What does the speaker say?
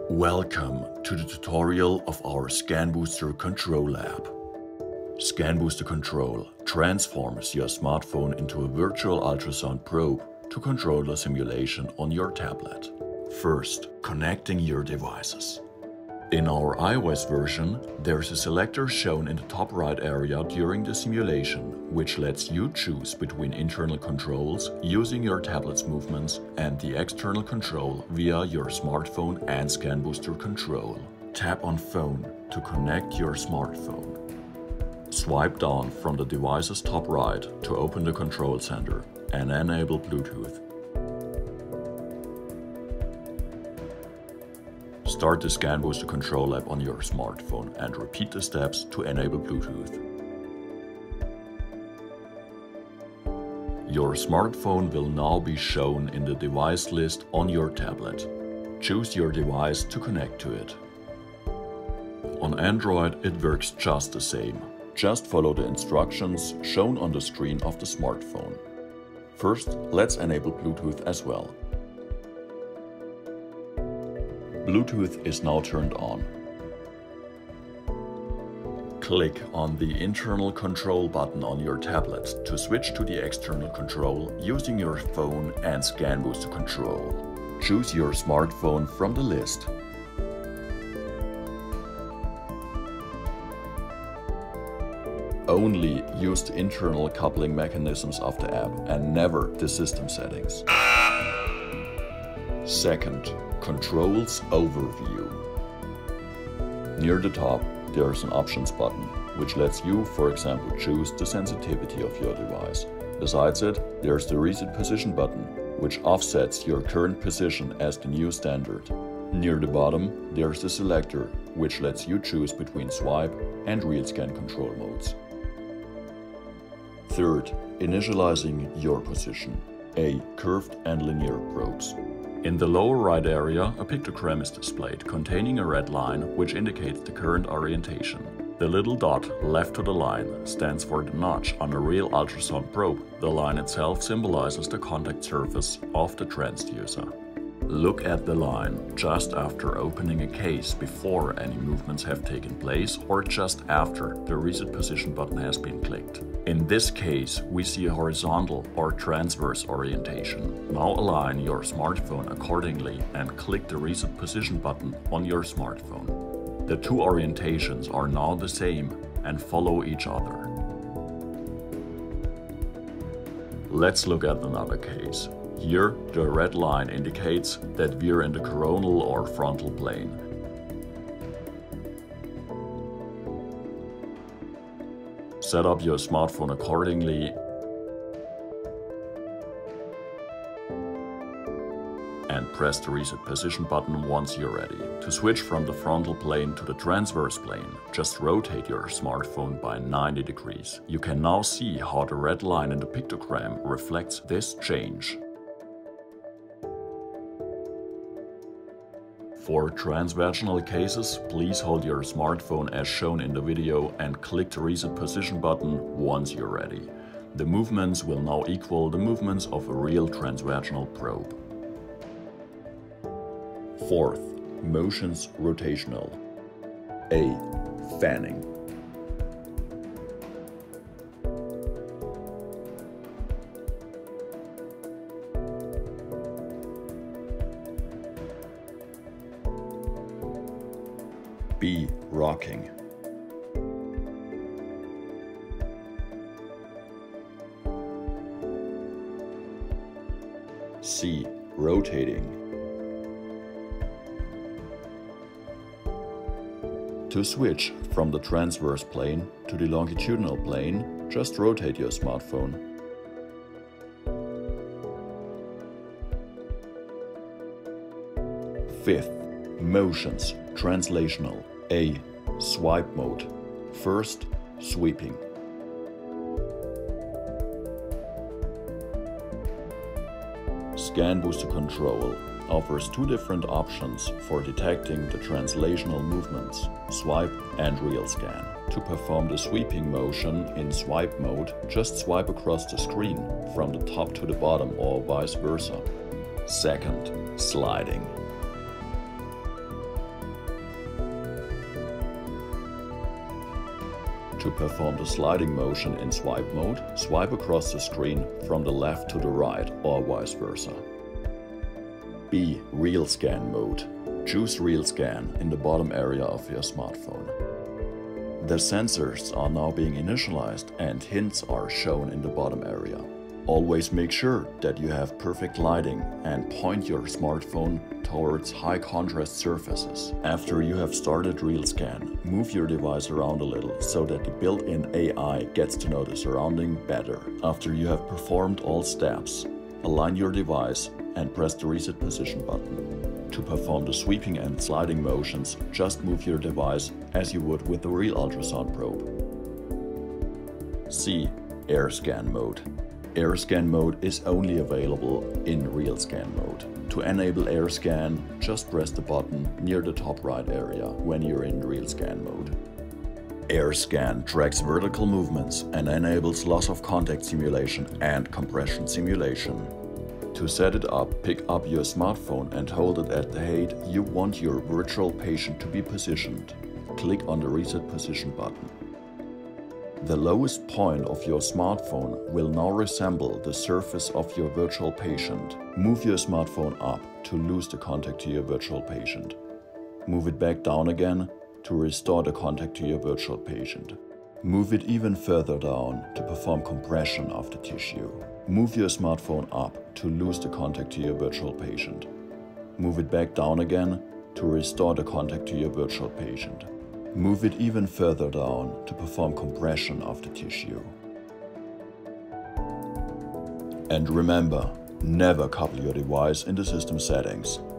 Welcome to the tutorial of our Scanbooster Control app. Scanbooster Control transforms your smartphone into a virtual ultrasound probe to control a simulation on your tablet. First, connecting your devices. In our iOS version, there's a selector shown in the top right area during the simulation, which lets you choose between internal controls using your tablet's movements and the external control via your smartphone and Scanbooster Control. Tap on Phone to connect your smartphone. Swipe down from the device's top right to open the control center and enable Bluetooth. Start the Scanbooster Control app on your smartphone and repeat the steps to enable Bluetooth. Your smartphone will now be shown in the device list on your tablet. Choose your device to connect to it. On Android, it works just the same. Just follow the instructions shown on the screen of the smartphone. First, let's enable Bluetooth as well. Bluetooth is now turned on. Click on the internal control button on your tablet to switch to the external control using your phone and Scanbooster Control. Choose your smartphone from the list. Only use the internal coupling mechanisms of the app and never the system settings. Second, Controls Overview. Near the top, there's an Options button, which lets you, for example, choose the sensitivity of your device. Besides it, there's the Reset Position button, which offsets your current position as the new standard. Near the bottom, there's the selector, which lets you choose between Swipe and RealScan control modes. Third, Initializing your position. A. Curved and linear probes. In the lower right area, a pictogram is displayed containing a red line which indicates the current orientation. The little dot left to the line stands for the notch on a real ultrasound probe. The line itself symbolizes the contact surface of the transducer. Look at the line just after opening a case before any movements have taken place or just after the Reset Position button has been clicked. In this case, we see a horizontal or transverse orientation. Now align your smartphone accordingly and click the Reset Position button on your smartphone. The two orientations are now the same and follow each other. Let's look at another case. Here, the red line indicates that we're in the coronal or frontal plane. Set up your smartphone accordingly and press the Reset Position button once you're ready. To switch from the frontal plane to the transverse plane, just rotate your smartphone by 90 degrees. You can now see how the red line in the pictogram reflects this change. For transvaginal cases, please hold your smartphone as shown in the video and click the Reset Position button once you're ready. The movements will now equal the movements of a real transvaginal probe. Fourth, motions rotational. A. Fanning. B. Rocking. C. Rotating. To switch from the transverse plane to the longitudinal plane, just rotate your smartphone. Fifth, motions translational. A. Swipe mode. First, sweeping. Scanbooster Control offers two different options for detecting the translational movements, Swipe and RealScan. To perform the sweeping motion in swipe mode, just swipe across the screen from the top to the bottom or vice versa. Second, sliding. To perform the sliding motion in swipe mode, swipe across the screen from the left to the right or vice versa. B.realScan mode. Choose RealScan in the bottom area of your smartphone. The sensors are now being initialized and hints are shown in the bottom area. Always make sure that you have perfect lighting and point your smartphone towards high contrast surfaces. After you have started RealScan, move your device around a little so that the built-in AI gets to know the surrounding better. After you have performed all steps, align your device and press the reset position button. To perform the sweeping and sliding motions, just move your device as you would with the real ultrasound probe. C.airScan mode. AirScan mode is only available in RealScan mode. To enable AirScan, just press the button near the top right area when you're in RealScan mode. AirScan tracks vertical movements and enables loss of contact simulation and compression simulation. To set it up, pick up your smartphone and hold it at the height you want your virtual patient to be positioned. Click on the reset position button. The lowest point of your smartphone will now resemble the surface of your virtual patient. Move your smartphone up to lose the contact to your virtual patient. Move it back down again to restore the contact to your virtual patient. Move it even further down to perform compression of the tissue. Move your smartphone up to lose the contact to your virtual patient. Move it back down again to restore the contact to your virtual patient. Move it even further down to perform compression of the tissue. And remember, never couple your device in the system settings.